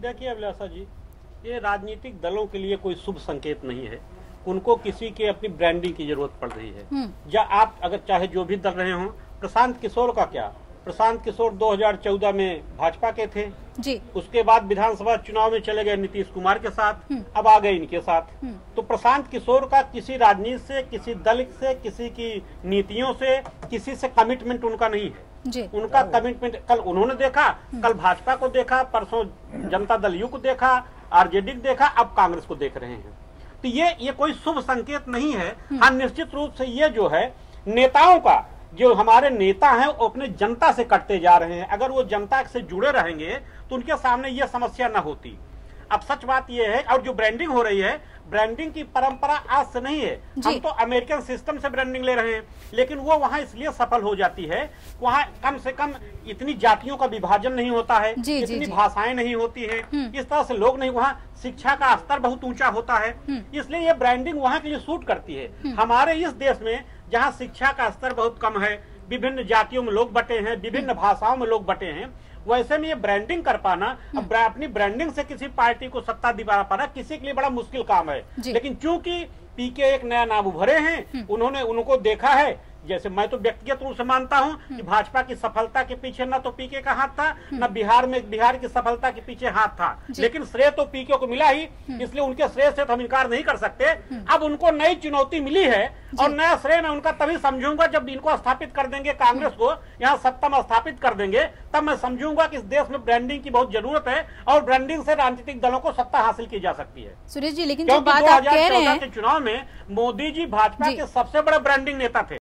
देखिए अभिलाषा जी, ये राजनीतिक दलों के लिए कोई शुभ संकेत नहीं है। उनको किसी के अपनी ब्रांडिंग की जरूरत पड़ रही है। या आप अगर चाहे जो भी दल रहे हों, प्रशांत किशोर का क्या, प्रशांत किशोर 2014 में भाजपा के थे जी। उसके बाद विधानसभा चुनाव में चले गए नीतीश कुमार के साथ, अब आ गए इनके साथ। तो प्रशांत किशोर का किसी राजनीति से, किसी दल से, किसी की नीतियों से, किसी से कमिटमेंट उनका नहीं है जी। उनका कमिटमेंट कल उन्होंने देखा, कल भाजपा को देखा, परसों जनता दल यू को देखा, आरजेडी को देखा, अब कांग्रेस को देख रहे हैं। तो ये कोई शुभ संकेत नहीं है। हाँ, निश्चित रूप से ये जो है नेताओं का, जो हमारे नेता हैं वो अपने जनता से कटते जा रहे हैं। अगर वो जनता से जुड़े रहेंगे तो उनके सामने ये समस्या न होती। अब सच बात ये है, और जो ब्रांडिंग हो रही है, ब्रांडिंग की परंपरा आज से नहीं है। हम तो अमेरिकन सिस्टम से ब्रांडिंग ले रहे हैं, लेकिन वो वहाँ इसलिए सफल हो जाती है, वहाँ कम से कम इतनी जातियों का विभाजन नहीं होता है, इतनी भाषाएं नहीं होती हैं, इस तरह से लोग नहीं, वहाँ शिक्षा का स्तर बहुत ऊंचा होता है, इसलिए ये ब्रांडिंग वहाँ के लिए सूट करती है। हमारे इस देश में जहाँ शिक्षा का स्तर बहुत कम है, विभिन्न जातियों में लोग बटे हैं, विभिन्न भाषाओं में लोग बटे हैं, वैसे में ये ब्रांडिंग कर पाना, अब अपनी ब्रांडिंग से किसी पार्टी को सत्ता दिला पाना किसी के लिए बड़ा मुश्किल काम है। लेकिन चूंकि पीके एक नया नाम उभरे हैं, उन्होंने उनको देखा है, जैसे मैं तो व्यक्तिगत रूप से मानता हूं कि भाजपा की सफलता के पीछे न तो पीके का हाथ था, न बिहार की सफलता के पीछे हाथ था, लेकिन श्रेय तो पीके को मिला ही, इसलिए उनके श्रेय से तो हम इनकार नहीं कर सकते। अब उनको नई चुनौती मिली है और नया श्रेय मैं उनका तभी समझूंगा जब इनको स्थापित कर देंगे, कांग्रेस को यहाँ सत्ता में स्थापित कर देंगे, तब मैं समझूंगा कि इस देश में ब्रांडिंग की बहुत जरूरत है और ब्रांडिंग से राजनीतिक दलों को सत्ता हासिल की जा सकती है। सुरेश जी, लेकिन जो बात आप कह रहे हैं, 2014 के चुनाव में मोदी जी भाजपा के सबसे बड़े ब्रांडिंग नेता थे।